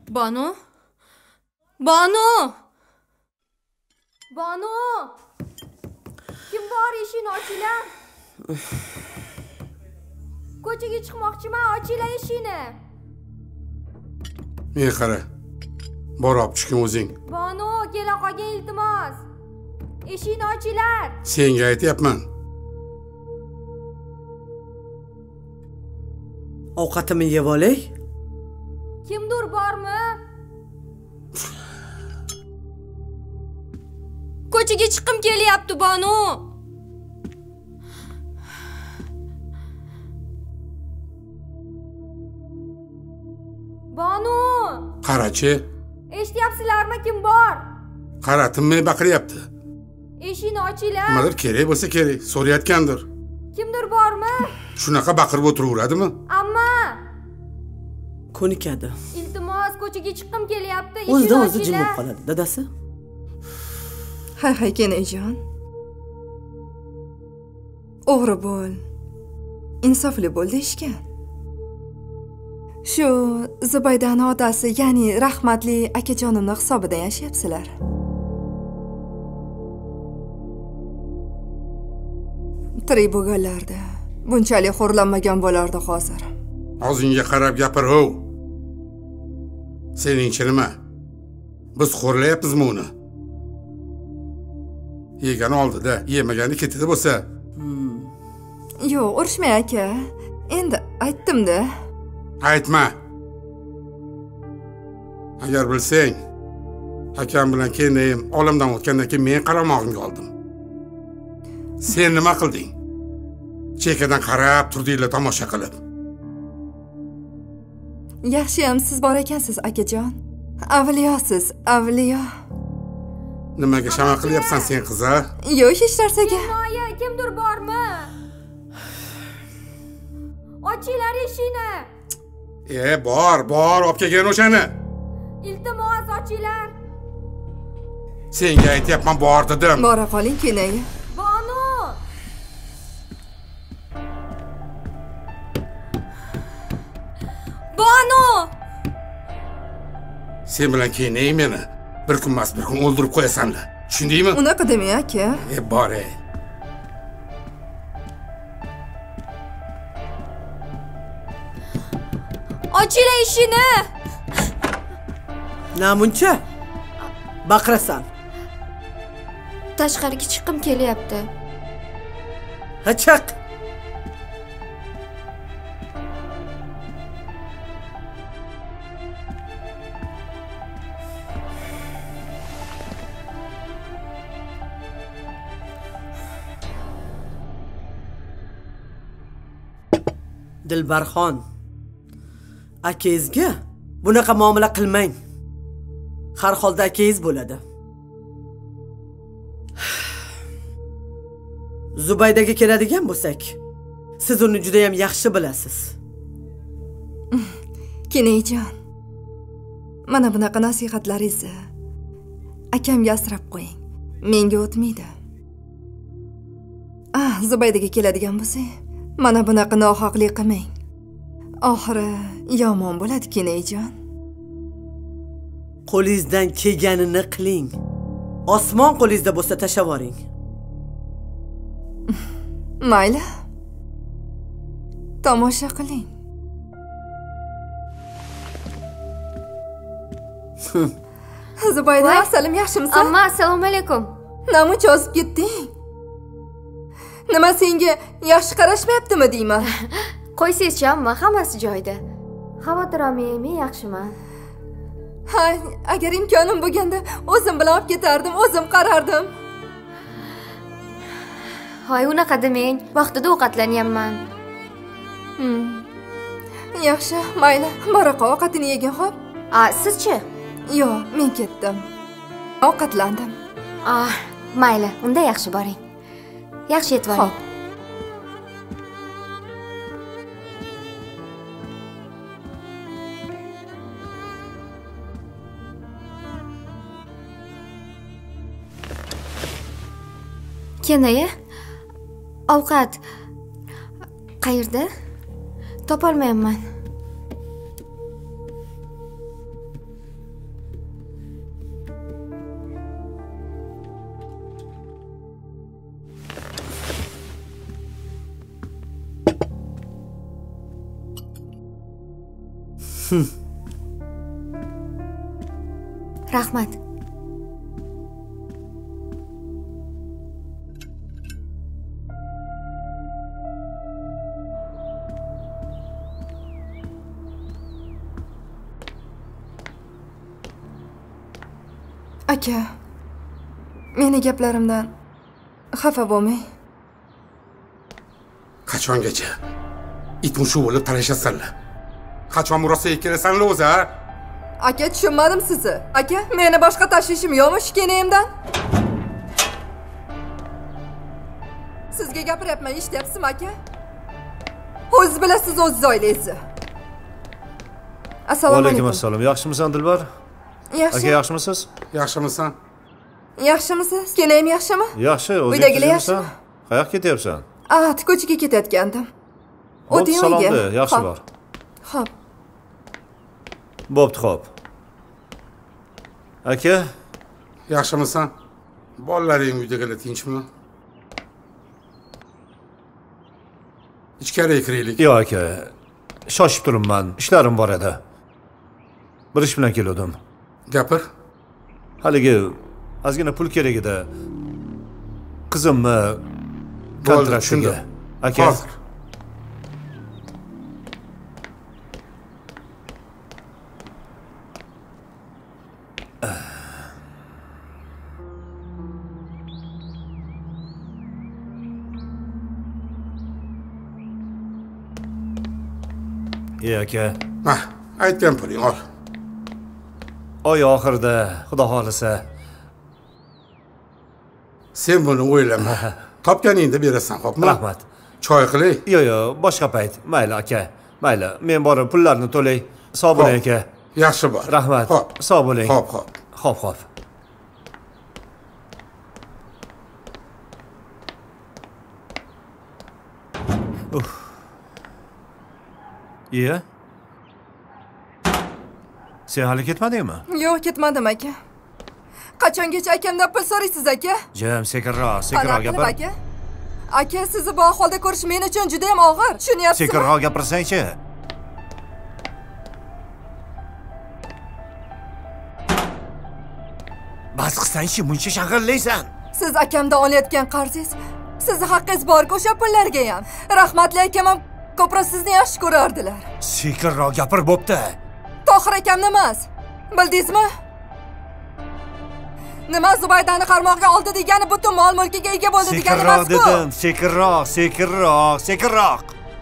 Banu? Banu! Banu! Kim bor, eshikni ochinglar. Ko'chaga chiqmoqchiman, ochinglar eshikni. Men qara. Bor olib chiqing o'zing. Banu, kela qolgin iltimos. Eshikni ochinglar. Senga aytyapman. Ovqatimni yeb olay. Kimdir bormi? Ko'chaga chiqim kelyapti, Banu. Banu! Qarachi. Eshityapsizlarmi, kim bor? Qara, tinmay baqiryapti. Eshikni ochinglar. Nimadir kerak bo'lsa kerak, so'rayotgandir. Kimdir bormi? Shunaqa baqirib o'tiraveradimi? Amma! Ko'nikadi. Iltimos, ko'chaga chiqim kelyapti. O'zidan o'zi jim bo'lib qoladi, dadasi. Hay kenajon. O'g'ri bo'l. Insofli bo'l deyishgan. Shu Zubaydaning otasi, ya'ni rahmatli akajonimning hisobidan yashayapsizlar. Tirik bo'lganlarda bunchalik xo'rlanmagan bo'lardi hozir. Og'zingga qarab gapir-ho. Seningcha nima? Biz xo'rlayapmizmi uni? Yegan oldida, yemagani ketida bo'lsa. Yo'q, urishmang aka. Endi aytdim-da. Aytma. Agar bilsang, akam bilan keyin olamdan o'tgandan keyin men qaramog'imga oldim. Sen nima qilding? Chekadan qarab turdinglar tomosha qilib. Yaxshiyam siz bor ekansiz, akajon. Avliyosiz, avliyo. Nimaga shama qilyapsan sen qiza? Yo'q, hech narsaga. Noya, kimdir bormi? Ochinglar eshikni. Bor, olib kelgan o'shani. Iltimos, ochinglar. Senga aytyapman, bor dedim. Bora qoling, kenayi. Banu! Banu! Sen bilan keynay meni. Bir kun emas, bir kun o'ldirib qo'yasanlar. Tushundingmi? Unaqa demang, aka. Bor. Ochinglar eshikni. Namuncha? Baqirasan. Tashqariga chiqim kelyapti. Ha, chiq. Dilbarxon, akangizga bunaqa muomala qilmang. Har holda akangiz bo'ladi. Zubaydaga keladigan bo'lsak, siz uni juda ham yaxshi bilasiz. Kenayijon. Mana bunaqa nasihatlaringizni akamga asrab qo'ying. Menga o'tmaydi. Zubaydaga keladigan bo'lsak, mana bunaqa nohaqlik qilmang. Oxiri yomon bo'ladi, kenayijon. Qo'lingizdan kelganini qiling. Osmon qo'lingizda bo'lsa tashlavoring. Mayli. Tomosha qiling. Zubayda, assalom, yaxshimisan? Amma, assalomu alaykum. Namuncha ozib ketding? Nima, senga yaxshi qarashmayaptimi deyman? Qo'ysiz-chi, amma, hammasi joyida. Xavotir olmang, men yaxshiman. Ha, agar imkonim bo'lganda o'zim bilan olib ketardim, o'zim qarardim. Hoy, unaqa demang. Vaqtida ovqatlanyapman. Yaxshi, mayli. Boraqa ovqatini yegin, xo'p? Sizchi? Yo'q, men ketdim. Ovqatlandim. Mayli, unda yaxshi boring. Yaxshi yetib oling. Kenaya, ovqat qayerda? Topolmayapman. Rahmat. Aka, meni gaplarimdan xafa bo'lmang. Qachongacha it mushu bo'lib talashasanlar? Qachon murosaga kelasanlar o'zi, ha? Aka, tushunmadim sizni. Aka, meni boshqa tashvishim yo'qmi shkenayimdan? Sizga gapiryapman, eshityapsizmi aka? O'zingiz bilasiz, o'zingiz o'ylaysiz. Assalomu alaykum. Alaykum assalom. Yaxshimisan Dilbar? Yaxshi. Aka, yaxshimisiz? Yaxshimisan? Yaxshimisiz? Kenayim yaxshimi? Yaxshi, o'zing Uydagilar yaxshimisan? Qayoqqa ketyapsan? Ko'chaga ketayotgandim. Bo'pti, O'ting salomda, uyga. yaxshi bor. Xo'p. Bo'pti, xo'p. Aka, Yaxshimisan? Bolalaring uydagilar tinchmi? Ichkariga kiraylik. yo'q aka. Shoshib turibman. Ishlarim bor edi. Bir ish bilan keldim. Gapir. Haligi ozgina pul kerak edi. Qizimni kontraktiga. tushundim. Aka, Hozir. aka. Aytgan puling ol. Oy oxirida, xudo xolisa. Sen buni o'ylama. Topganingda berasan, xo'pmi? Rahmat. Choy qilay. Yo'q, boshqa payt. Mayli aka. Mayli, men borib pullarni to'lay. Sog' bo'ling aka. Yaxshi bor. Rahmat. Xo'p. Sog' bo'ling. Xo'p, xo'p. Xo'p, xo'p. Iya? Sen hali ketmadingmi? Yo'q, ketmadim aka. Qachongacha akamdan pul so'raysiz aka? Jim, sekinroq Qanaqa qilib gapir. aka? Aka, sizni bu ahvolda ko'rish men uchun juda ham og'ir. Tushunyapsizmi? Sekinroq gapirsang-chi. Bas qilsang-chi, buncha shag'illaysan. Siz akamdan olayotgan qarzingiz, sizni haqqingiz bor-ku o'sha pullarga ham. Rahmatli akam ham ko'proq sizni yaxshi ko'rardilar. Sekinroq gapir, bo'pti. Tohir akamni emas. Bildingizmi? Nima Zubaydani qarmoqqa oldi degani butun mol-mulkiga ega bo'ldi degani emas-ku. Sekinroq dedim, sekinroq.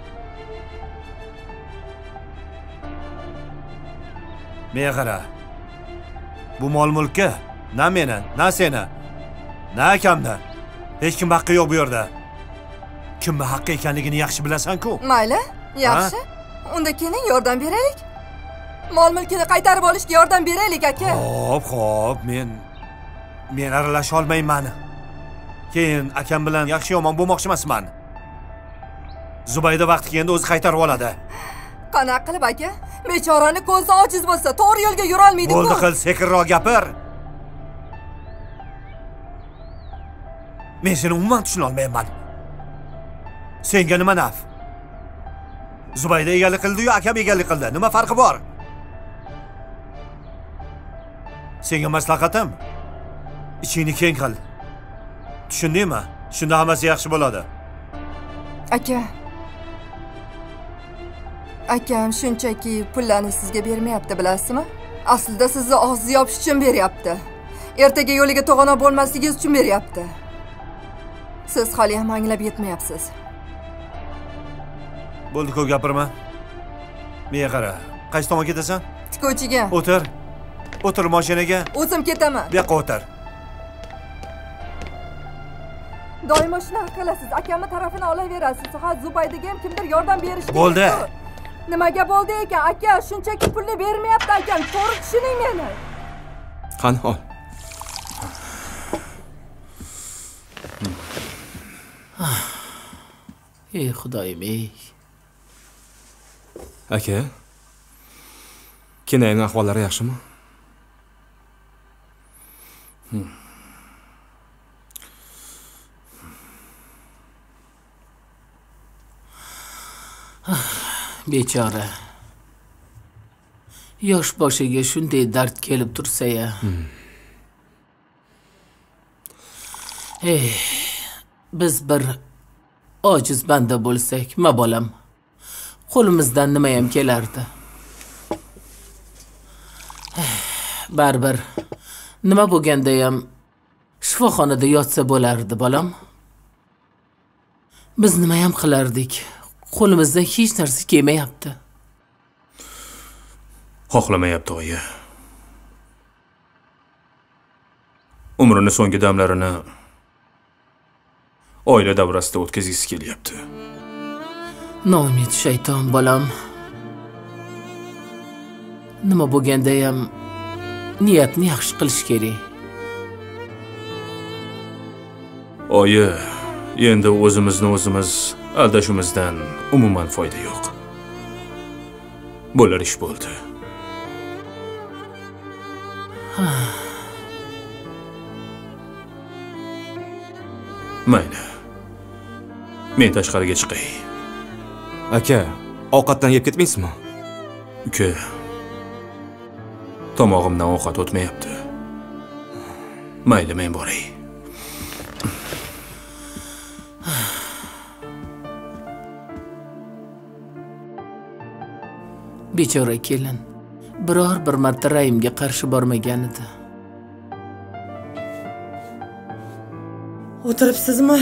Menga qara. Bu mol-mulkka na meni, na seni, na akamdan hech kim haqqi yo'q bu yerda. Kimni haqqi ekanligini yaxshi bilasan-ku. Mayli, yaxshi. Unda keling yordam beraylik. Mol-mulkini qaytarib olishga yordam beraylik aka. Xo'p, men aralasha olmayman. Keyin akam bilan yaxshi yomon bo'lmoqchi emasman. Zubayda vaqti kelganda o'zi qaytarib oladi. Qanaqa qilib aka? Bechorani ko'zi ojiz bo'lsa, to'g'ri yo'lga yura olmaydi-ku. Bo'ldi, qil, sekinroq gapir. Men seni umuman tushuna olmayman. Senga nima naf? Zubayda egalik qildi-yu, akam egalik qildi. Nima farqi bor? Senga maslahatim, ichingni keng qil. Tushundingmi? Shunda hammasi yaxshi bo'ladi. Aka. Akam shunchaki pullarni sizga bermayapti, bilasizmi? Aslida sizni og'zni yopish uchun beryapti. Ertaga yo'liga to'g'anoq bo'lmasligingiz uchun beryapti. Siz hali ham anglab yetmayapsiz. Bo'ldi, ko'p gapirma. Menga qara. Qaysi tomonga ketasan? Tikuvchiga. O'tir mashinaga. O'zim ketaman. Bu yoqqa o'tir. Doimo shunaqa qilasiz. Akamni tarafini olaverasiz. Ha, Zubaydaga ham kimdir yordam berishi kerak. Bo'ldi. Nimaga bo'ldi ekan? Aka, shunchaki pulni bermayapti akam. To'g'ri tushuning meni. Qani ol. Ey xudoyim, ey. Aka. Kenayning ahvollari yaxshimi? Bechora. yosh boshiga shunday dard kelib tursa-ya. Biz bir ojiz banda bo'lsak, ma bolam. Qo'limizdan nima ham kelardi. Baribir nima bo'lganda ham shifoxonada yotsa bo'lardi, bolam. Biz nima ham qilardik? Qo'limizdan hech narsa kelmayapti. Xohlamayapti oyi. Umrini so'nggi damlarini oila davrasida o'tkazgisi kelyapti. Noumid shayton bolam. Nima bo'lganda ham niyatni yaxshi qilish kerak. Oyi, endi o'zimiz aldashimizdan umuman foyda yo'q. Bo'lar ish bo'ldi. Mayli. Men tashqariga chiqay. Aka, ovqatdan yeb ketmaysizmi? Uka. Tomog'imdan ovqat o'tmayapti. Mayli, men boray. Bechora kelin biror bir marta Raimga qarshi bormagan edi. O'tiribsizmi?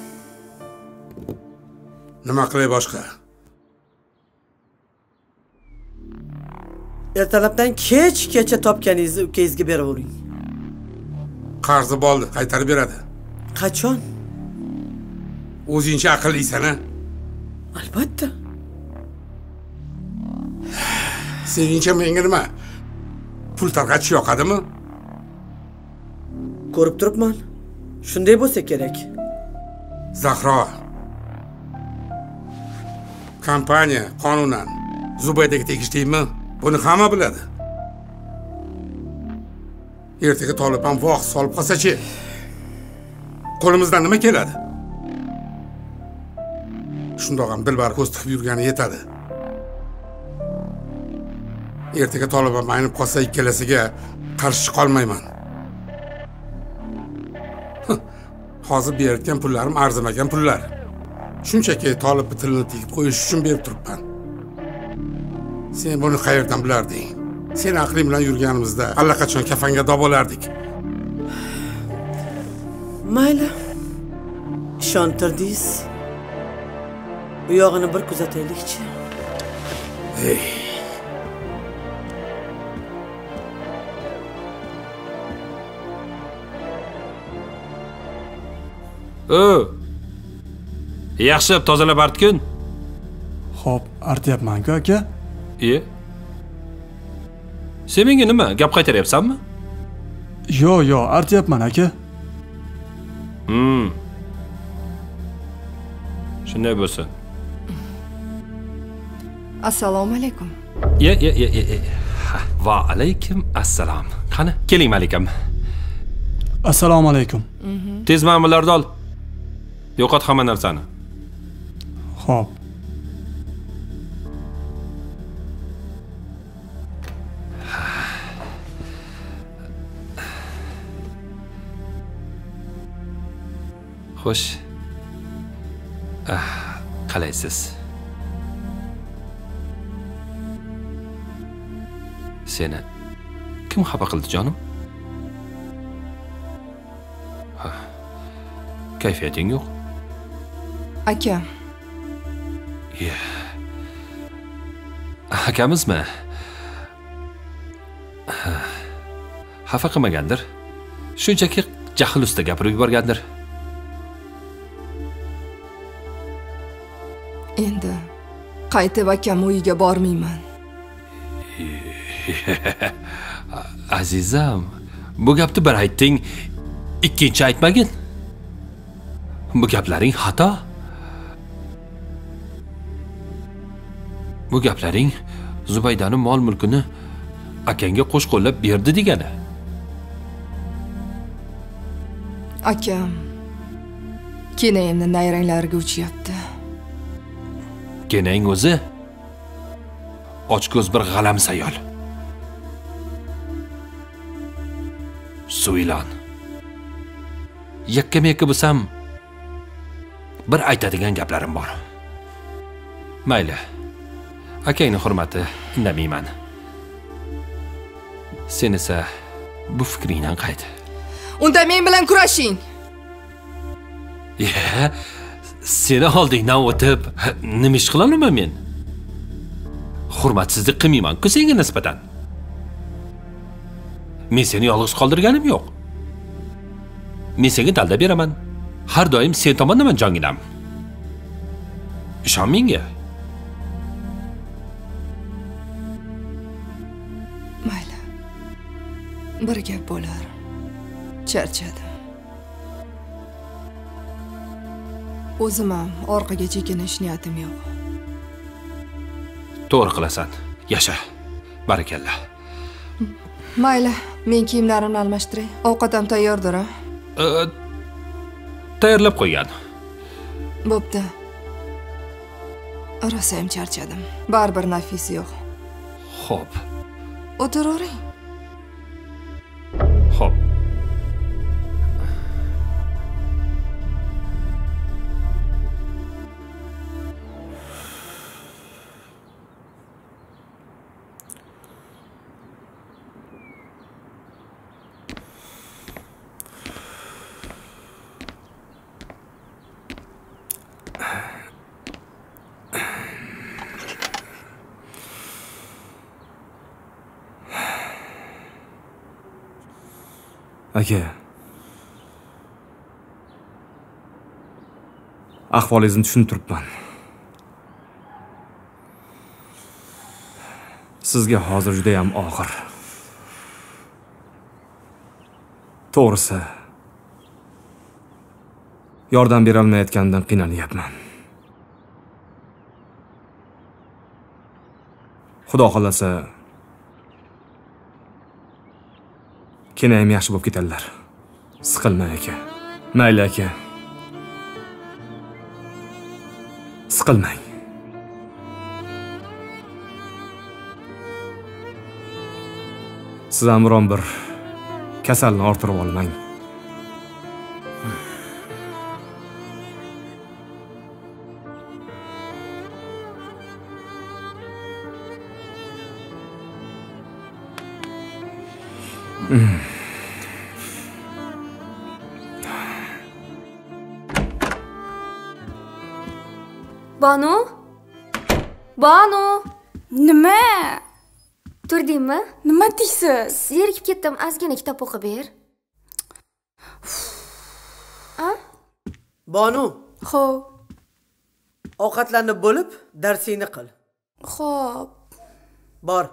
Nima qilay boshqa? Ertalabdan kechgacha topganingizni ukangizga beravering. Qarzi bo'ldi, qaytarib beradi. Qachon? O'zingcha aqllisan-a? Albatta. Seningcha menga nima? Pul tarqatish yoqadimi? Ko'rib turibman. Shunday bo'lsa kerak. Zahro. Kompaniya qonunan Zubaydaga tegishlimi? Buni hamma biladi. Ertaga Tolibon vaqt solib qolsa-chi? Qo'limizdan nima keladi? Shundoq ham Dilbar ko'z tiqib yurgani yetadi. Ertaga Tolibon aynib qolsa ikkalasiga qarshi qolmayman. Hozir berayotgan pullarim arzimagan pullar. Shunchaki Tolibni tilini tiyib qo'yish uchun berib turibman. Sen buni qayerdan bilarding? Sen aqling bilan yurganimizda allaqachon kafanga dobolardik. Mayli. Ishontirdingiz. Bu yog'ini bir kuzataylikchi. Yaxshilab tozalab artgin. Xo'p, artyapman-ku aka. Sen menga nima, gap qaytaryapsanmi? Yo'q, artyapman aka. Shunday bo'lsin. Assalomu alaykum. Va alaykum assalom. Qani, keling malikam. Assalomu alaykum. Tez ma'mullarni ol. Yo'qot hamma narsani. Xo'p. Xo'sh. Qalaysiz? Seni kim xafa qildi jonim? Kayfiyating yo'q. Aka. Akamizmi? Xafa qilmagandir. Shunchaki jahl ustida gapirib yuborgandir. Endi qaytib akam uyiga bormayman. Azizam, bu gapni bir aytding, ikkinchi aytmagin. Bu gaplaring xato. Bu gaplaring Zubaydaning mol-mulkini akangga qo'shqo'llab berdi degani. Akam kenayimni nayranglarga uchyapti. Kenang o'zi ochko'z bir g'alam sayol. Suvilon. Yakka-mekka bo'lsam, bir aytadigan gaplarim bor. Mayli. Akangning hurmati, indamayman. Sen esa bu fikringdan qayt. Unda men bilan kurashing. Seni oldingdan o'tib, nima ish qilaman men? Hurmatsizlik qilmayman-ku senga nisbatan. Men seni yolg'iz qoldirganim yo'q. Men senga dalda beraman. Har doim sen tomondaman jonginam. Ishon menga. Mayli. Bir gap bo'lar. Charchadim. O'zim ham orqaga chekinish niyatim yo'q. To'g'ri qilasan. Yasha. Barakalla. Mayli, men kiyimlarimni almashtiray. Ovqat ham tayyordir, a? Tayyorlab qo'ygan. Bo'pti. Rosa ham charchadim. Baribir nafisi yo'q. Xo'p. O'tiravering. Xo'p. Aka. Ahvolingizni tushunib turibman. Sizga hozir juda ham og'ir. To'g'risi, yordam bera olmayotgandan qiynalmayapman. Xudo xolasa keyin ham yaxshi bo'lib ketadilar. Siqilmang aka. Mayli aka. Siqilmang. Siz ham biron bir kasalni orttirib olmang. Banu? Banu? Nima? Turdingmi? Nima deysiz? Zerikib ketdim, ozgina kitob o'qib ber. Banu. Xo'p. Ovqatlarni bo'lib, darsingni qil. Xo'p. Bor.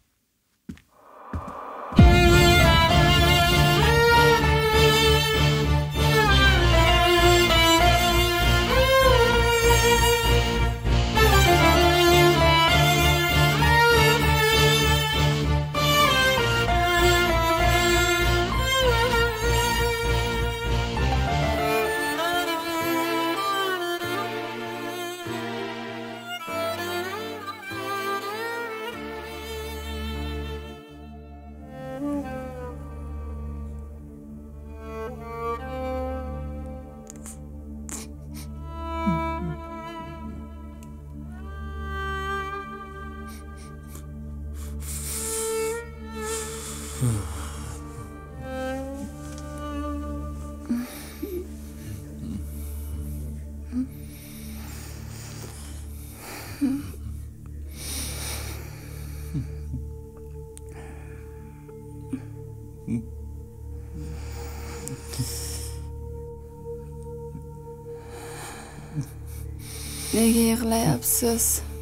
Nega yig'layapsiz?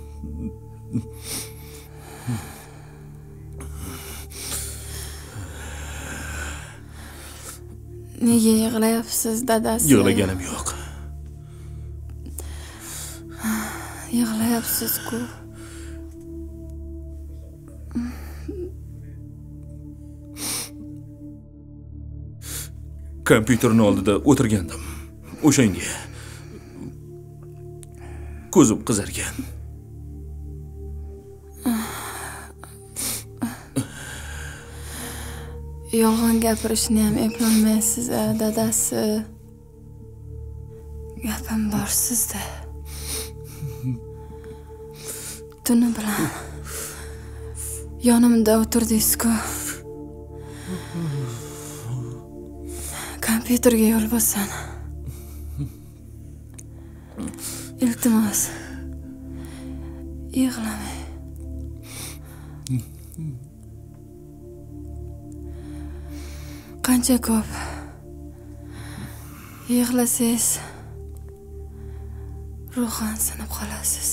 Nega yig'layapsiz, dadasi? Yig'laganim yo'q. Yig'layapsiz-ku. Kompyuterning oldida o'tirgandim. O'shanga ko'zim qizargan. Yolg'on gapirishni ham eplolmaysiz, dadasi. Gapim bor sizda. Tuni bilan yonimda o'tirdingiz-ku. Kompyuterga yo'l bossan. Iltimos. Yig'lamang. Qancha ko'p yig'lasangiz, ruhan sinib qolasiz.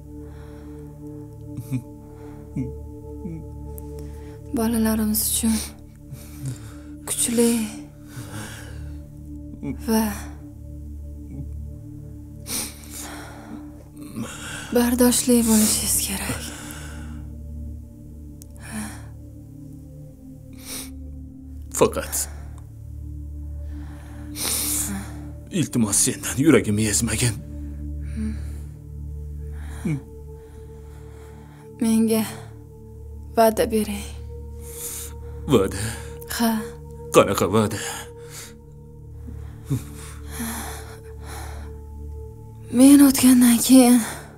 Bolalarimiz uchun kuchli va bardoshli bo'lishingiz kerak. Faqat iltimos sendan yuragimni ezmagin. Menga va'da bering. Va'da? Ha. Qanaqa va'da? Men o'tgandan keyin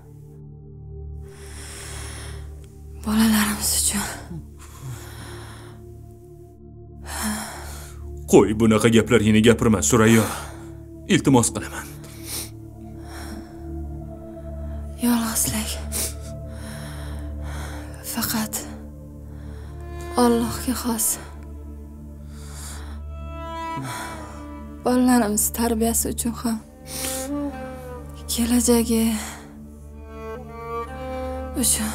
bolalarimiz uchun. Qo'y, bunaqa gaplar yine gapirma, Surayyo. Iltimos qilaman. Yolg'izlik faqat Allohga xos. Bolalarimiz tarbiyasi uchun ham, kelajagi uchun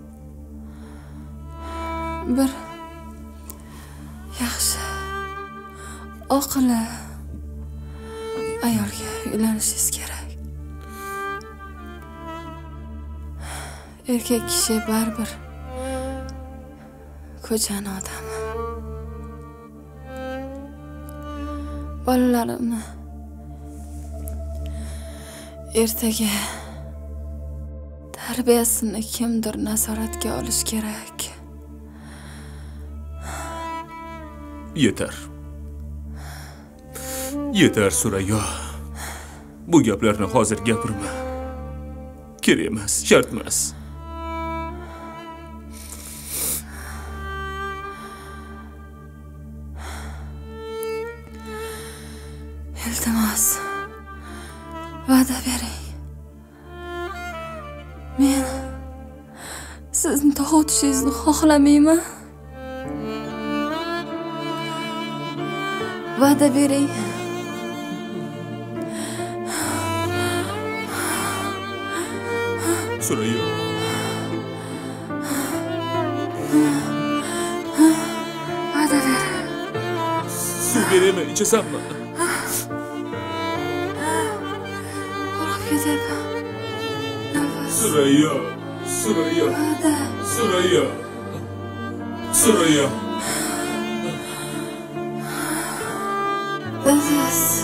bir yaxshi, oqila ayolga uylanishingiz kerak. Erkak kishi baribir ko'chani odami. Bolalarimni ertaga tarbiyasini kimdir nazoratga olish kerak. Yetar. Yetar, Surayyo. Bu gaplarni hozir gapirma. Kerak emas, shart emas. Iltimos, va'da bering. Men sizni tog' o'tishingizni xohlamayman. Va'da bering. Surayyo. Va'da ber. Suv beraymi, ichasanmi? Qo'rqib ketaman. Surayyo. Surayyo. Va'da. Surayyo. Surayyo. Dadasi.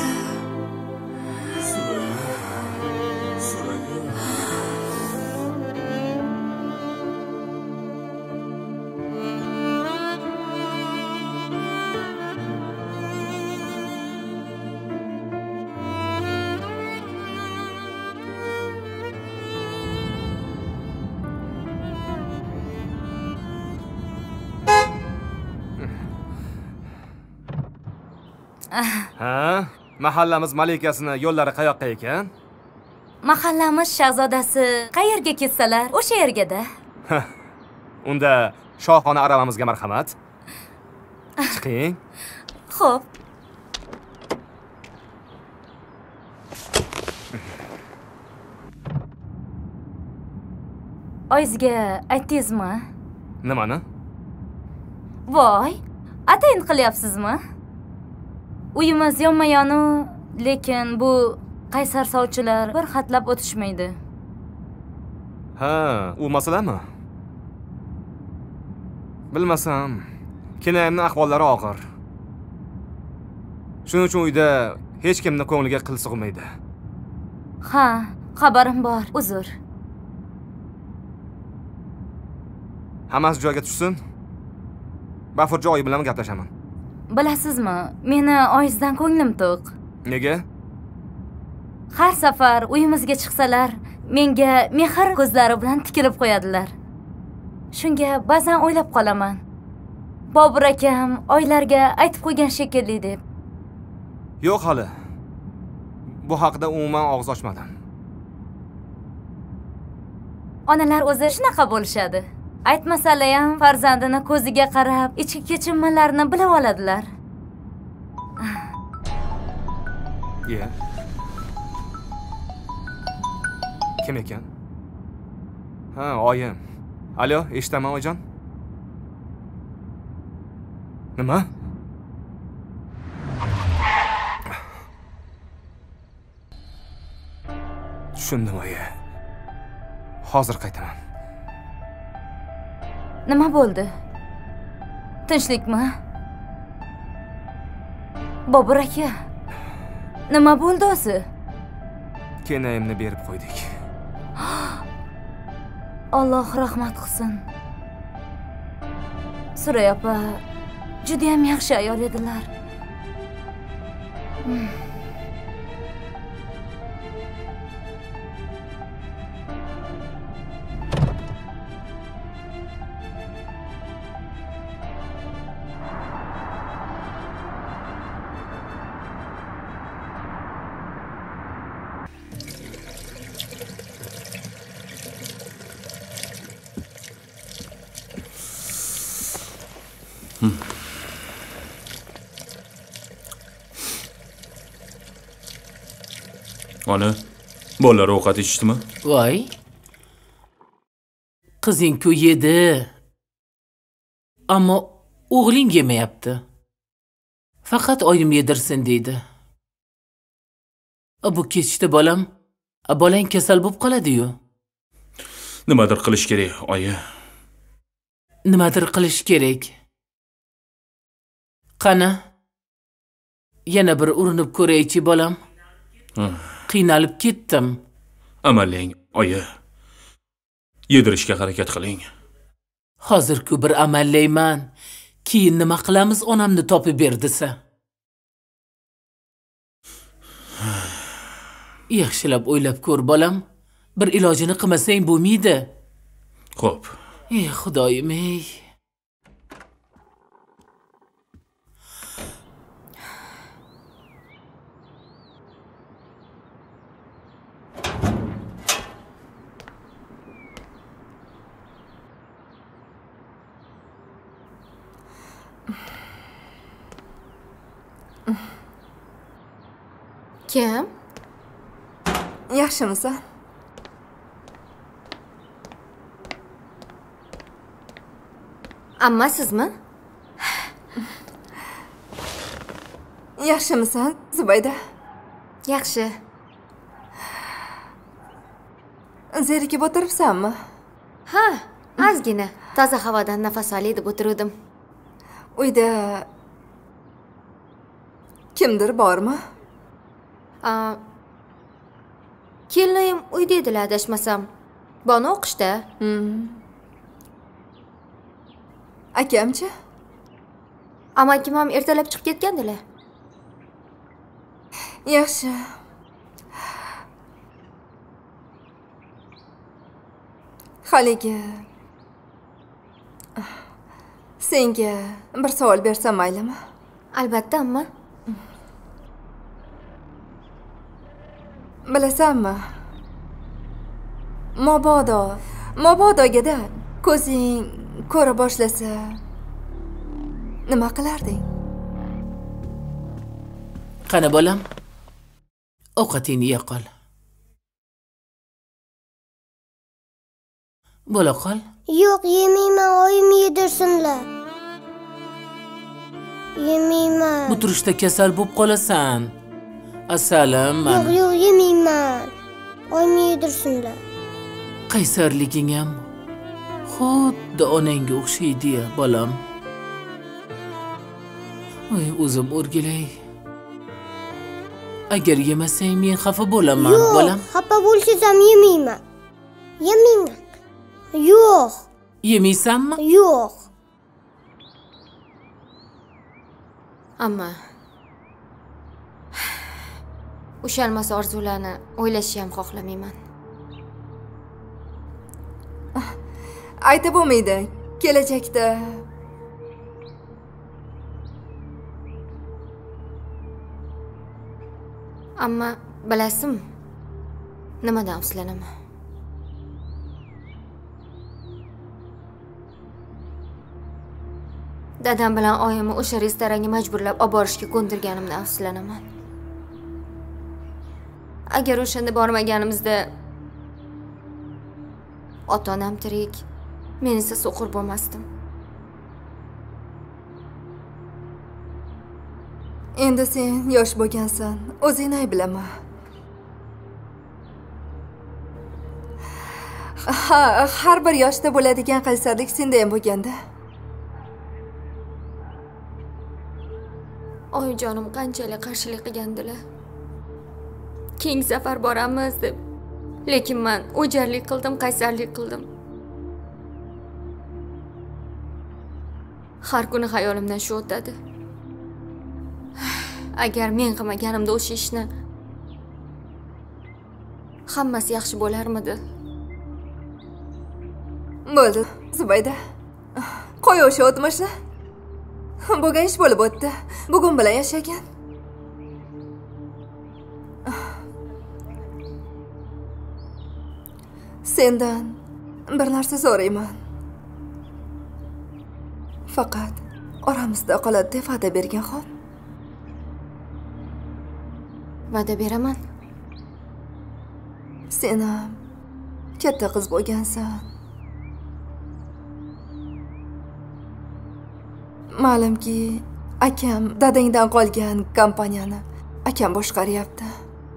Ha? Mahallamiz malikasini yo'llari qayoqqa ekan? Mahallamiz shahzodasi qayerga ketsalar, o'sha yerga-da. Unda shohona aravamizga marhamat. Chiqing. Xo'p. Oyizga aytdingizmi? Nimani? Voy, atayin qilyapsizmi? Uyimiz yonma-yonu, lekin bu qaysar sovchilar bir xatlab o'tishmaydi. Ha, u masalami? Bilmasam, kenayimning ahvollari og'ir. Shuning uchun uyda hech kimning ko'ngliga qil sig'maydi. Ha, xabarim bor, uzr. Hammasi joyiga tushsin. Bafurjon oyi bilan gaplashaman. bilasizmi, meni oyisidan ko'nglim to'q. Nega? Har safar uyimizga chiqsalar, menga mehr ko'zlari bilan tikilib qo'yadilar. Shunga ba'zan o'ylab qolaman. Bobur akam oylarga aytib qo'ygan shekilli deb. Yo'q hali. Bu haqida umuman og'iz ochmadim. Onalar o'zi shunaqa bo'lishadi. Aytmasalar ham farzandini ko'ziga qarab, ichki kechinmalarini bilib oladilar. Ye. Kim ekan? Ha, oyim. Alo, eshitaman oyijon. Nima? Tushundim oyi. Hozir qaytaman. Nima bo'ldi? Tinchlikmi? Bobur aka. Nima bo'ldi o'zi? Kenayimni berib qo'ydik. Alloh rahmat qilsin. Suray opa juda ham yaxshi ayol edilar. Ona, bolalar ovqat ichdimi? Voy. Qizing-ku yedi. Ammo o'g'ling yemayapti. Faqat oyim yedirsin deydi. Bu ketishda bolang kasal bo'lib qoladi-yu. Nimadir qilish kerak, oyi. Nimadir qilish kerak. Qani? Yana bir urinib ko'raychi, bolam. Qiynalib ketdim. Amallang, oyi. Yedirishga harakat qiling. Hozir-ku bir amallayman. Keyin nima qilamiz, onamni topib ber desa. Yaxshilab o'ylab ko'r, bolam. Bir ilojini qilmasang bo'lmaydi. Xo'p. Ey Xudoyim, ey. Kim? Yaxshimisan? Amma sizmi? Yaxshimisan, Zubayda? Yaxshi. Zerikib o'tiribsanmi? Ha, ozgina toza havodan nafas olay deb o'tirdim. Uyda kimdir bormi? Kelinim uyda edilar adashmasam. Boni o'qishda. Akamchi? Amakim ham ertalab chiqib ketgandilar. Yaxshi. Haligi senga bir savol bersam maylimi? Albatta, amma. Bilasanmi? Mobodogada ko'zing ko'ra boshlasa nima qilarding? Qani bolam? Ovqatingni ye qol. Bo'la qol. Yo'q, yemayman, oyim yedirsinlar. Yemayman. Bu turishda kasal bo'lib qolasan. Asalim, mana. Yo'q, yemayman. Oyim yedirsinlar. Qaysarliging ham xuddi onangga o'xshaydi-ya, bolam. Voy, o'zim o'rgilay. Agar yemasang men xafa bo'laman, bolam. Yo'q, xafa bo'lsangiz ham yemayman. Yemayman. Yo'q. Yemaysanmi? Yo'q. Ammo ushalmas orzularni o'ylashni ham xohlamayman. Aytib bo'lmaydi. Kelajakda Ammo bilasizmi, nimadan afsuslanaman? Dadam bilan oyimni o'sha restoranga majburlab olib borishga ko'ndirganimdan afsuslanaman. Agar o'shanda bormaganimizda ota-onam tirik, men esa so'qir bo'lmasdim. Endi sen yosh bo'lgansan, o'zingni ayblamas. Har bir yoshda bo'ladigan qaysarlik senda ham bo'lganda. Oyijonim qanchalik qarshilik qilgandilar. Keyingi safar boramiz deb. Lekin men o'jarlik qildim, qaysarlik qildim. Har kuni xayolimdan shu o'tadi. Agar men qilmaganimda o'sha ishni hammasi yaxshi bo'larmidi? Bo'ldi, Zubayda. Qo'y o'sha o'tmishni. Bo'lgan ish bo'lib o'tdi. Bugun bilan yashagan. Sendan bir narsa so'rayman. Faqat oramizda qoladi deb va'da bergan, xo'p? Va'da beraman. Sen ham katta qiz bo'lgansan. Ma'lumki, akam dadangdan qolgan kompaniyani akam boshqaryapti.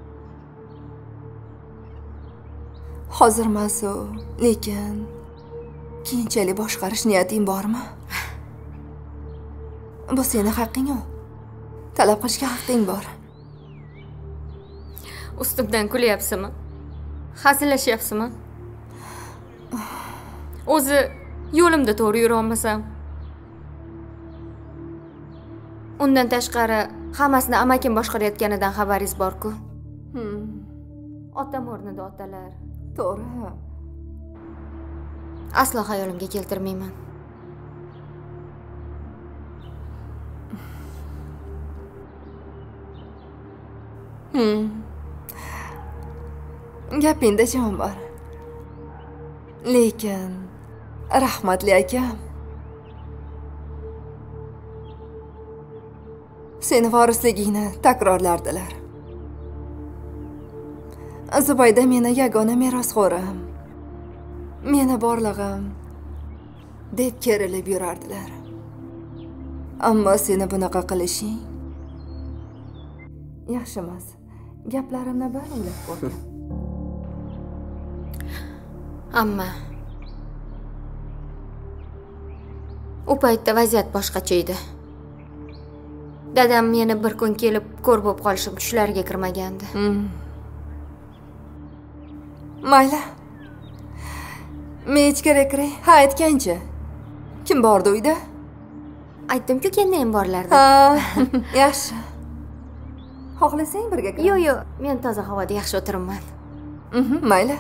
Hozir emas u, lekin keyinchalik boshqarish niyating bormi? Bu seni haqqing-ku. Talab qilishga haqqing bor. Ustimdan kulyapsizmi? Hazillashyapsizmi? O'zi yo'limda to'g'ri yura olmasam, undan tashqari hammasini amakim boshqarayotganidan xabaringiz bor-ku. Otam o'rnida otalar. To'g'ri. Aslo xayolimga keltirmayman. Gapingda jon bor. Lekin rahmatli akam seni vorisligingni takrorlardilar. Zubayda meni yagona merosxo'rim, meni borlig'im deb kerilib yurardilar. Ammo seni bunaqa qilishing yaxshi emas. Gaplarimni bir o'ylab ko'rdim. Ammo u paytda vaziyat boshqacha edi. Dadam meni bir kun kelib ko'r bo'lib qolishim tushlariga kirmagandi. Mayli. Men ichkari kiray. Ha, aytganchi. Kim bordi uyda? Aytdim-ku, kendayam borlardi. Ha, yaxshi. Xohlasang birga kiramiz. Yo'q, men toza havoda yaxshi o'tiribman. Mayli.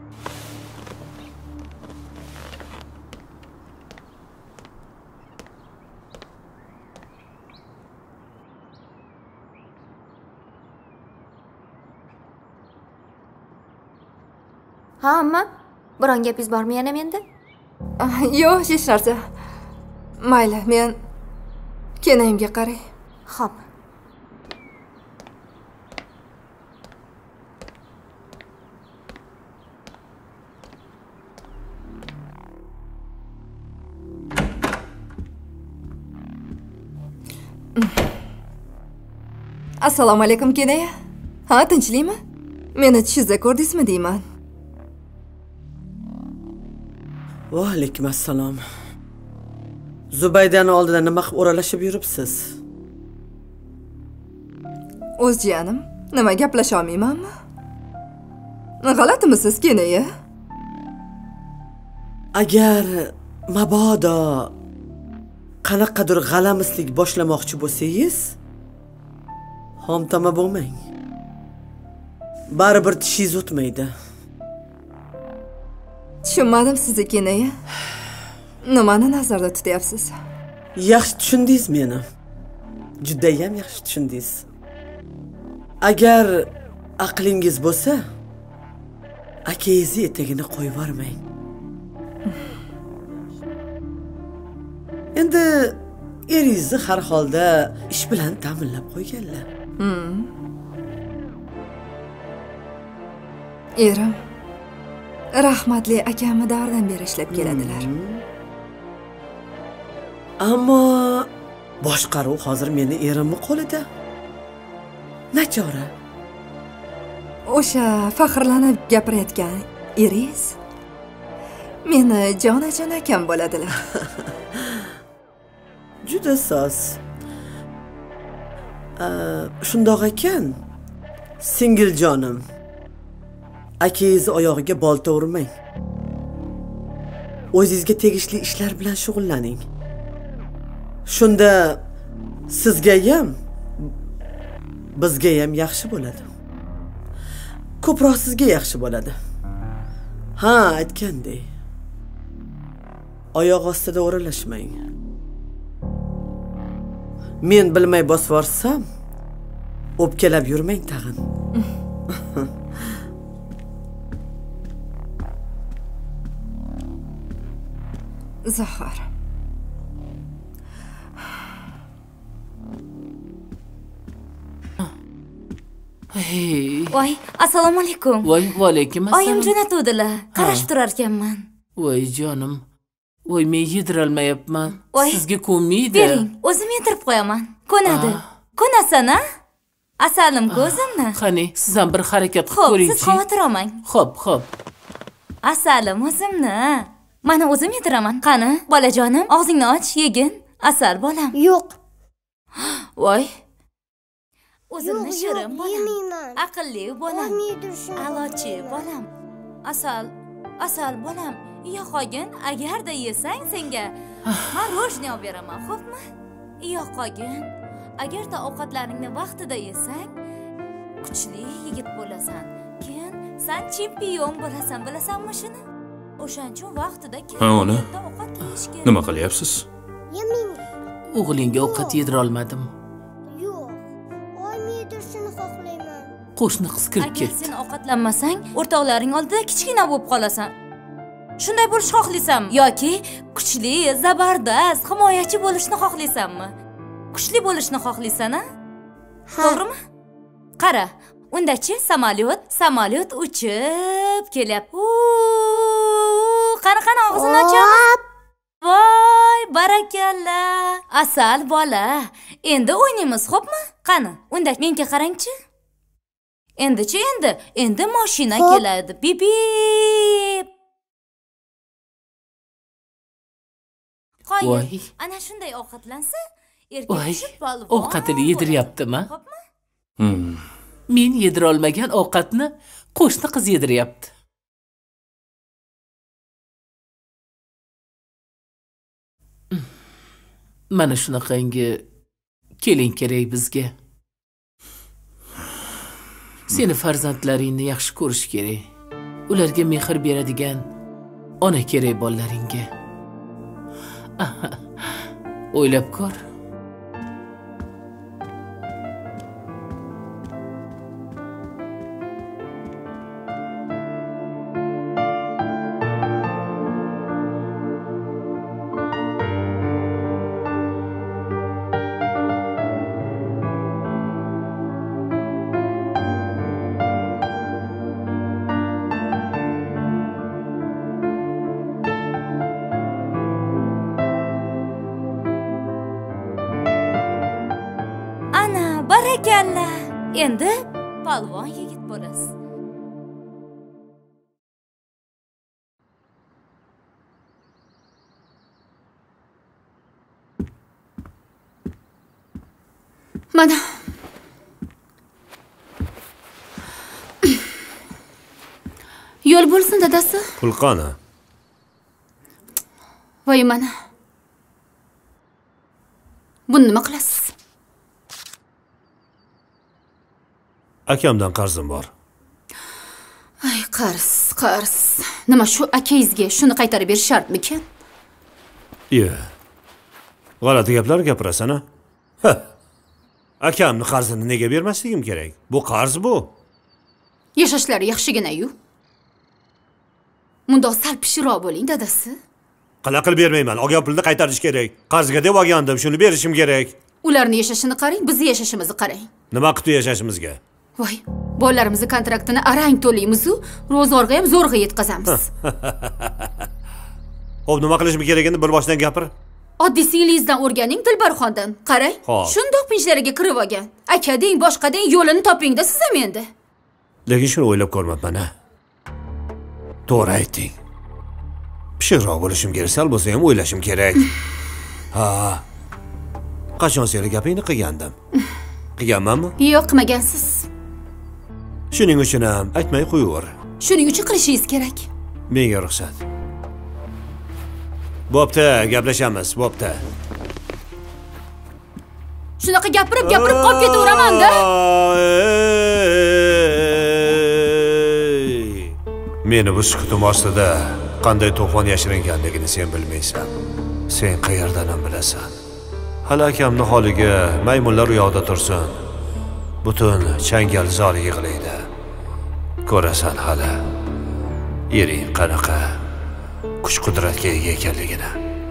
Ha, amma biron gapingiz bormi yana menda? Yo'q, hech narsa. Mayli, men kenayimga qaray. Xo'p. Assalomu alaykum, kenaya. Ha, tinchlikmi? Meni tushizda ko'rdingizmi deyman. Va alaykum assalom. Zubaydani oldida nima qilib o'ralashib yuribsiz? O'z jiyanim, nima gaplasha olmaymanmi? G'alatimisiz, kenaya? Agar mabodo qanaqadir g'alamislik boshlamoqchi bo'lsangiz, xomtama bo'lmang. Baribir tishingiz o'tmaydi. Tushunmadim sizni kenaya. Nimani nazarda tutyapsiz? Yaxshi tushundingiz meni. Juda ham yaxshi tushundingiz. Agar aqlingiz bo'lsa, akangizni etagini qo'yib yubormang. Endi eringizni har holda ish bilan ta'minlab qo'yganlar. Erim rahmatli akamni davridan beri ishlab keladilar. Ammo boshqaruv hozir meni erimning qo'lida. Nachora. O'sha faxrlanib gapirayotgan eringiz meni jonajon akam bo'ladilar. Juda soz. Shundoq ekan, singiljonim. Akangiz oyog'iga bolta urmang. O'zingizga tegishli ishlar bilan shug'ullaning. Shunda sizga ham, bizga ham yaxshi bo'ladi. Ko'proq sizga yaxshi bo'ladi. Ha, aytgandek. Oyoq ostida o'ralashmang. Men bilmay bosib yuborsam, o'pkalab yurmang tag'in. Zahar. Voy, assalomu alaykum. Voy, va alaykum assalom. Oyim jo'natuvdilar. Qarashib turar ekanman. Voy jonim. Voy, men yedirolmayapman. Sizga ko'nmaydi. Bering, o'zim yedirib qo'yaman. Ko'nadi. Ko'nasan-a? Asalim ko'zimni. Qani, siz ham bir harakat qilib ko'ring-chi. Siz xavotir olmang. Xo'p. Asalim o'zimni. Mana o'zim yediraman. Qani, bolajonim, og'zingni och, yegin. Asal bolam. Yo'q. Voy. O'zimni shirin bolam. Aqlli bolam. A'lochi bolam. Asal bolam. Yo'qogin, agarda yesang senga men rojni olib beraman, xo'pmi? Yo'qogin, agarda ovqatlaringni vaqtida yesang, kuchli yigit bo'lasan. Keyin sen chempion bo'lasan, bilasanmi shuni? O'shaning uchun vaqtida ona, ovqat yeyish kerak. Nima qilyapsiz? O'g'lingga ovqat yedira olmadim. Yo'q. Oyim yedirishini xohlayman. Qo'shni qiz kirib ketdi. Agar sen ovqatlanmasang, o'rtoqlaring oldida kichkina bo'lib qolasan. Shunday bo'lishni xohlaysanmi yoki kuchli, zabardast, himoyachi bo'lishni xohlaysanmi? Kuchli bo'lishni xohlaysan-a? To'g'rimi? Qara, undachi samolyot uchib kelyapti. Qani og'zini ochamiz. Voy, barakalla. Asal bola. Endi o'ynaymiz, xo'pmi? Qani, unda menga qarang-chi. Endi mashina keladi. Bip. Qo'y. Ana shunday ovqatlansa, erkak kishi polvon. Ovqatini yediryaptimi? Men yedira olmagan ovqatni qo'shni qiz yediryapti. Mana shunaqangi kelin kerak bizga. Seni farzandlaringni yaxshi ko'rish kerak. Ularga mehr beradigan ona kerak bolalaringga. O'ylab ko'r. Barakalla. Endi polvon yigit bo'lasiz. Mana. Yo'l bo'lsin dadasi. Pul qani? Voy mana. Buni nima qilasiz? Akamdan qarzim bor. Ay, qarz. Nima shu akangizga shuni qaytarib berish shartmikan? Yo'q. G'alati gaplar gapirasan-a? Akamning qarzini nega bermasligim kerak? Bu qarz bu. Yashashlari yaxshigina-yu. Mundoq sal pishiroq bo'ling, dadasi. Qala qilib bermayman. Olgan pulni qaytarish kerak. Qarzga deb olgandim, shuni berishim kerak. Ularni yashashini qarang, bizni yashashimizni qarang. Nima qilib yashashimizga? Voy, bolalarimizni kontraktini arang to'laymiz-u, ro'zg'orga ham zo'rg'a yetkazamiz. Xo'p, nima qilishim kerakini bir boshdan gapir. Oddiy singlingizdan o'rganing Dilbarxondan. Qarang, shundoq pinchlariga kirib olgan. Aka deng, boshqa deng, yo'lini toping-da siz ham endi. Lekin shuni o'ylab ko'rmabman-a. To'g'ri aytding. Pishiqroq bo'lishim kerak, sal bo'lsa ham o'ylashim kerak. Ha. Qachon seni gapingni qilgandim? Qilganmanmi? Yo'q, qilmagansiz. Shuning uchun ham aytmay qo'yaver. Shuning uchun qilishingiz kerak. Menga ruxsat. Bo'pti, gaplashamiz, bo'pti. Shunaqa gapirib qolib ketaveraman-da. Meni bu sukutim ostida qanday to'fon yashiringanligini sen bilmaysan. Sen qayerdan ham bilasan? Hali akamning holiga maymunlar u yoqda tursin. Butun changal zor yig'laydi. Ko'rasan hali. Ering qanaqa kuch-qudratga ega ekanligini.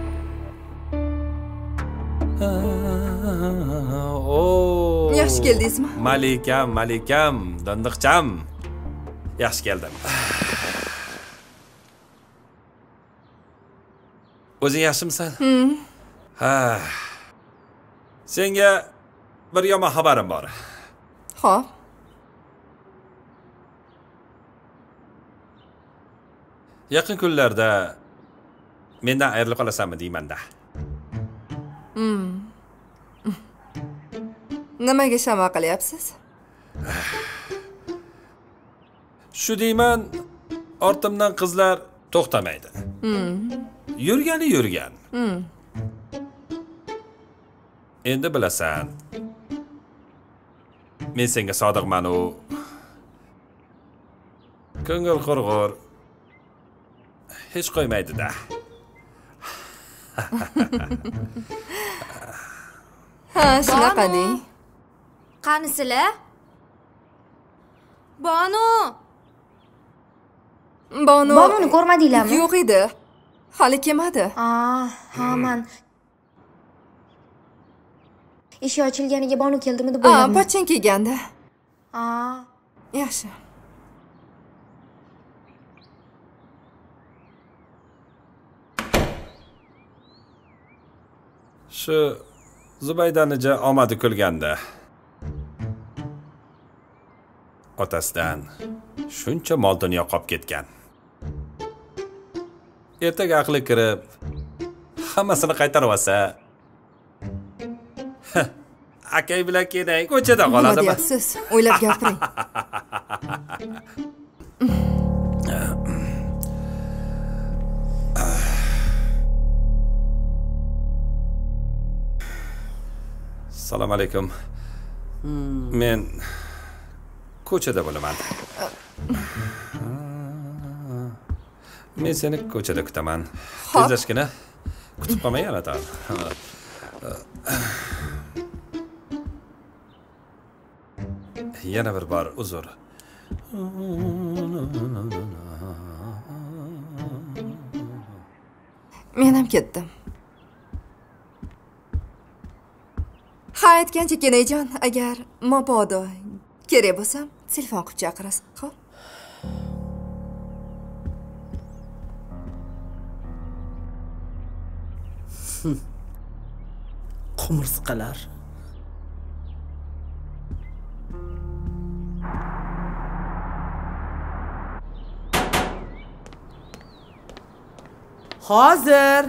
Yaxshi keldingizmi? Malikam, dandiqcham. Yaxshi keldim. O'zing yaxshimisan? Ha. Senga bir yomon xabarim bor. Xo'p. Yaqin kunlarda mendan ayrilib qolasanmi deyman-da. Nimaga shama qilyapsiz? Shu deyman, ortimdan qizlar to'xtamaydi. Yurgan. Endi bilasan. Men senga sodiqman-u. Ko'ngil qurg'ur. Hech qo'ymaydi-da. Ha, shunaqa deng. Qanisizlar? Bonu. Bonuni ko'rmadinglarmi? Yo'q edi. Hali kelmadi. Ha, men eshik ochilganiga Bonu keldimi deb o'yladim. Pachang kelganda. Yaxshi. Shu Zubaydaniga omadi kulganda otasidan shuncha mol dunyo qolib ketgan. Ertaga aqli kirib, hammasini qaytarib olsa, akay bilan keling, ko'chada qoladi. Nima deyapsiz? O'ylab gapiring. Assalomu alaykum. Men ko'chada bo'laman. Men seni ko'chada kutaman. Tezlashgina kutib qolmay yana. Yana bir bor uzr. Men ham ketdim. Ha, aytgancha kelayjon, agar mabodo kerak bo'lsam, telefon qilib chaqirasiz. Xo'p. Qumursqalar. Hozir.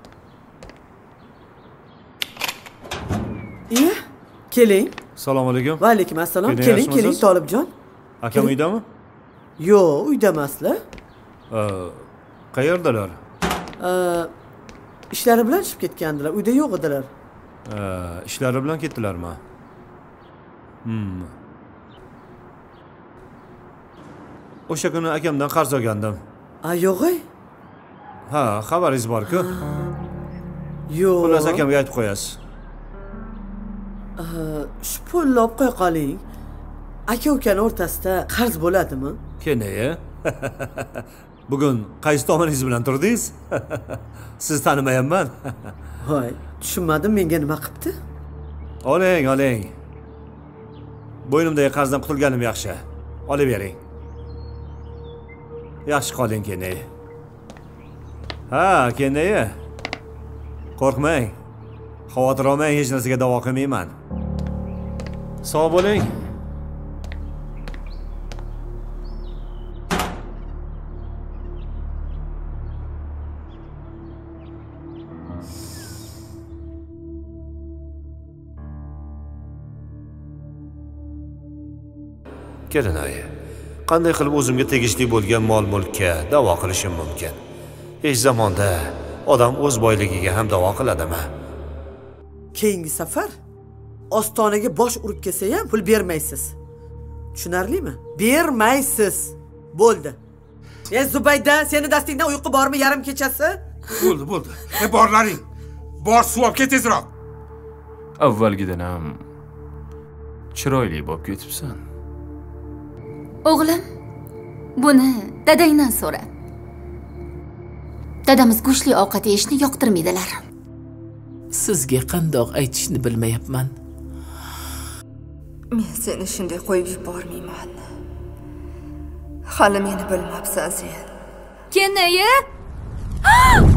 Keling. Assalomu alaykum. Va alaykum assalom. Keling, Tolibjon. Akam uydami? Yo'q, uyda emaslar. Qayerdalar? Ishlari bilan chiqib ketgandilar. Uyda yo'q edilar. Ishlari bilan ketdilarmi? O'sha kuni akamdan qarz olgandim. Yo'g'ay? Ha, xabaringiz bor-ku. Yo'q. Xullas akamga aytib qo'yasiz. Shu pulni olib qo'ya qoling. Aka-ukaning o'rtasida qarz bo'ladimi? Kenayi. Bugun qaysi tomoningiz bilan turdingiz? Siz tanimayapman. Voy, tushunmadim, menga nima qilibdi? Oling. Bo'ynimdagi qarzdan qutulganim yaxshi. Olib bering. Yaxshi qoling, Kenayi. Ha, Kenayi. Qo'rqmang. Xavotir olmang, hech narsaga da'vo qilmayman. Sog' bo'ling. Kelinoyi, qanday qilib o'zimga tegishli bo'lgan mol-mulkka da'vo qilishim mumkin? Hech zamonda odam o'z boyligiga ham da'vo qiladimi? Keyingi safar ostonaga bosh urib kelsa ham pul bermaysiz. Tushunarlimi? Bermaysiz. Bo'ldi. Zubayda, seni dastingdan uyqu bormi yarim kechasi? Bo'ldi. Borlaring. Bor suv olib ket tezroq. Avvalgidan ham chiroyli bo'lib ketibsan. O'g'lim, buni dadangdan so'ra. Dadamiz go'shtli ovqat yeyishni yoqtirmaydilar. Sizga qandoq aytishni bilmayapman. Men seni shunday qo'yib yubormayman. Hali meni bilmabsan sen. Kenayi?